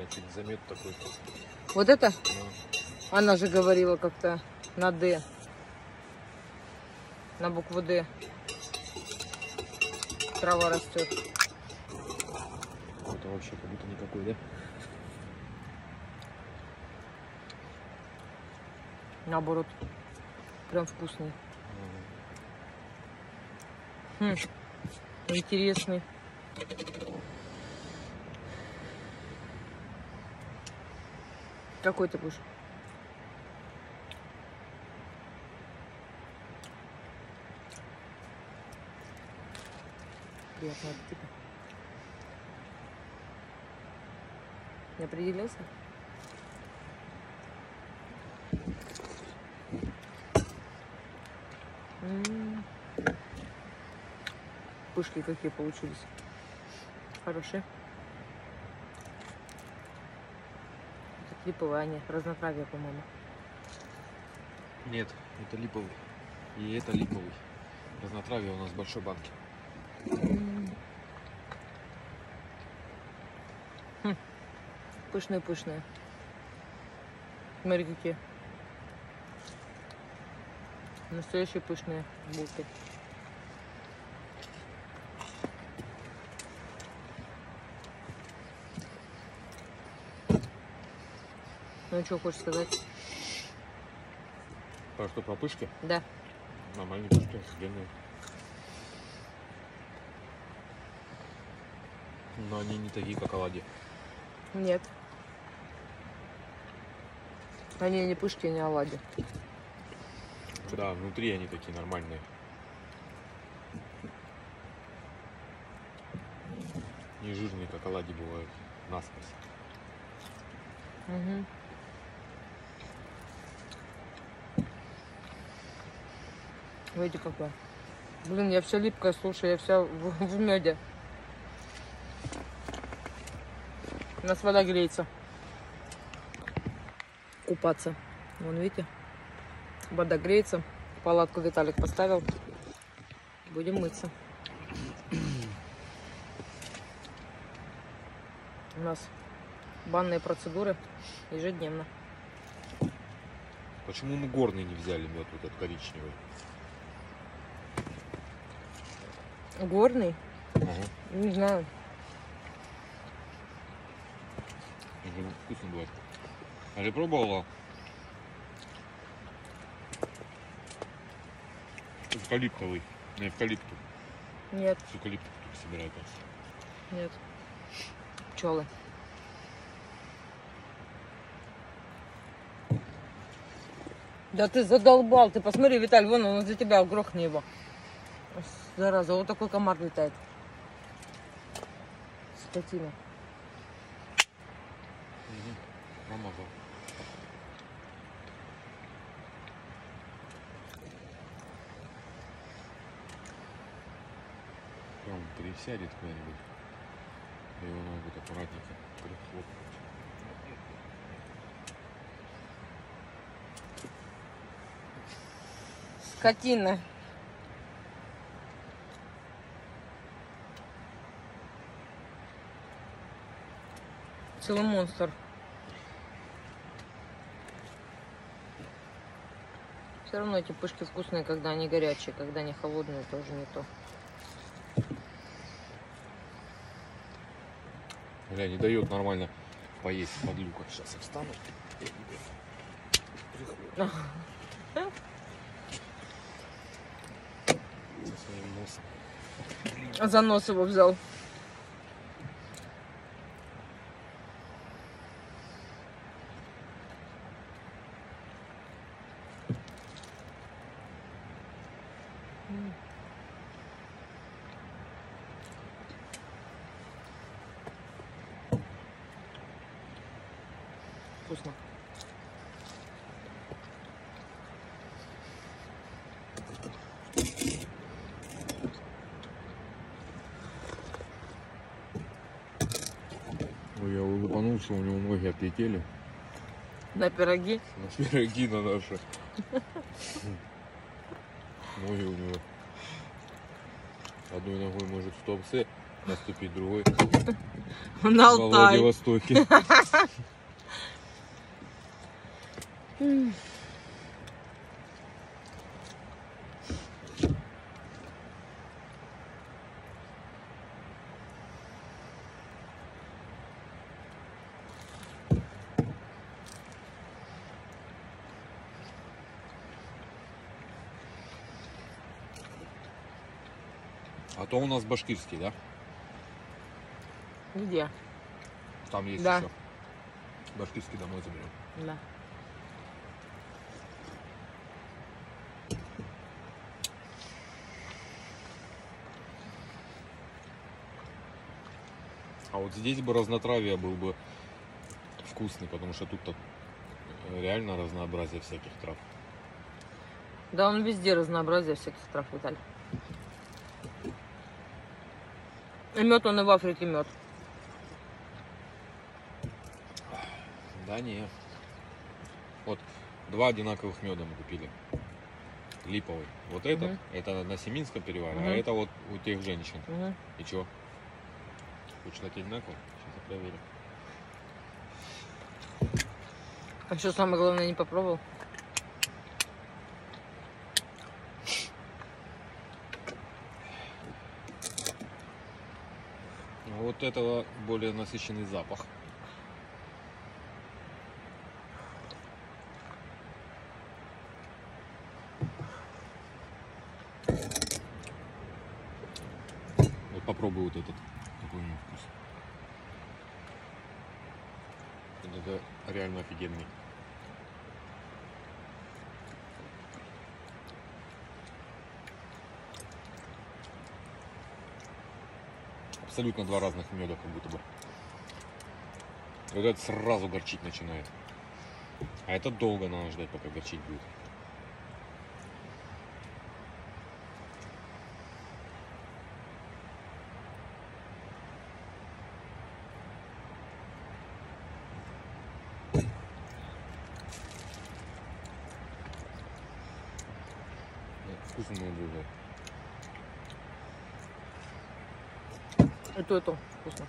знаете, замет такой. Вот это? Да. Она же говорила как-то на Д. На букву Д. Трава растет. Это вообще как будто никакой, да? Наоборот. Прям вкусный. Интересный. Какой ты будешь? Приятного аппетита. Не определился? Пышки какие получились. Хорошие. Это липовые, они разнотравие, по-моему. Нет, это липовый. И это липовый. Разнотравие у нас в большой банке. Пышные-пышные. Смотри, какие. Настоящие пышные булки. Ну, что хочешь сказать? Про что, про пышки? Да. Нормальные пышки, офигенные. Но они не такие, как оладьи. Нет. Они не пышки, не оладьи. Да, внутри они такие нормальные. Не жирные, как оладьи бывают. Насквозь. Угу. Видите, какая. Блин, я вся липкая, слушай, я вся в меде. У нас вода греется. Купаться. Вон, видите? Вода греется. Палатку Виталик поставил. Будем мыться. У нас банные процедуры ежедневно. Почему мы горный не взяли мед вот этот коричневый? Горный? Ага. Не знаю. Вкусно будет. А ты пробовала? Эвкалиптовый. На эвкалипту. Нет. С эвкалипту только собирают нас. Нет. Пчелы. Да ты задолбал. Ты посмотри, Виталь, вон он за тебя, грохни его. Зараза, вот такой комар летает. Скотина. Намазал. Прям пересядет куда-нибудь. И его надо будет аккуратненько прихлопнуть. Скотина. Целый монстр. Все равно эти пышки вкусные, когда они горячие, когда они холодные, тоже не то. Бля, не дает нормально поесть подлюка. Сейчас я встану. Со своим носом. За нос его взял. Вкусно. Ой, я улыбанулся, у него ноги отлетели. На пироги? На пироги на наши. Ноги у него. Одной ногой может в топсе, наступить другой. На Во Алтай. Владивостоке. А то у нас башкирский, да? Где? Там есть Да. еще. Башкирский домой заберем. Да. А вот здесь бы разнотравие был бы вкусный, потому что тут так реально разнообразие всяких трав. Да, он везде разнообразие всяких трав, Виталь. И мед он и в Африке мед. Да не. Вот 2 одинаковых меда мы купили. Липовый. Вот этот, Мгм. это на Семинском перевале, Мгм. а это вот у тех женщин. Угу. И чё? Хочешь дать одинаково? Сейчас я проверю. А что самое главное, не попробовал? А вот этого более насыщенный запах. Вот попробуй вот этот. Какой у него вкус. Вот это реально офигенный. Абсолютно 2 разных меда как будто бы. Вот этот сразу горчить начинает. А этот долго надо ждать, пока горчить будет. Вкусно было. Это вкусно.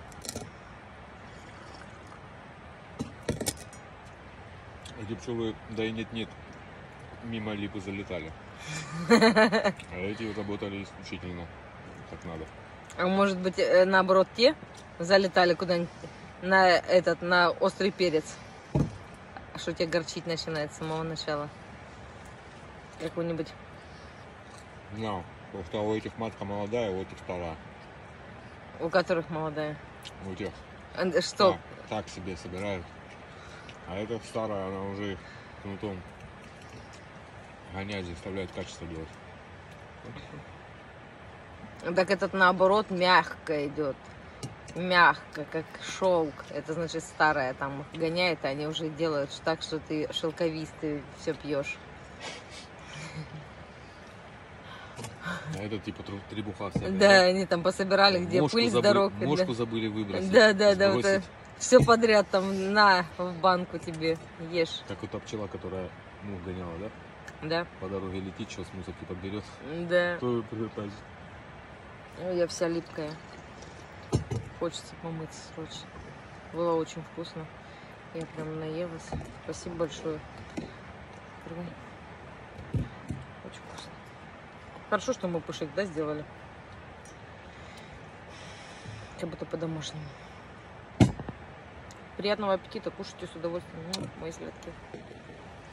Эти пчелы, да и нет-нет, мимо липы залетали. А эти работали исключительно как надо. А может быть, наоборот, те залетали куда-нибудь на острый перец? А что тебе горчить начинает с самого начала? Какой-нибудь. No, потому что у этих матка молодая, у этих старая. У которых молодая. У тех Что? так себе собирают. А эта старая, она уже их кнутом гонять заставляет качество делать. Так этот наоборот мягко идет. Мягко, как шелк. Это значит старая там их гоняет, а они уже делают так, что ты шелковистый все пьешь. А это типа требуха вся. Да, они там пособирали, где пыль с дорог. Мошку забыли выбросить. Да, вот сбросить. все подряд там на в банку тебе ешь. Как вот та пчела, которая мух гоняла, да? Да, По дороге летит, что с мусорки подберет. да. То прилетает. Ой, я вся липкая. Хочется помыться срочно. Было очень вкусно. Я прям наелась. Спасибо большое. Открывай. Очень вкусно. Хорошо, что мы пушек, да, сделали? Как будто по-домашнему. Приятного аппетита, кушайте с удовольствием. Ну, мои сладкие.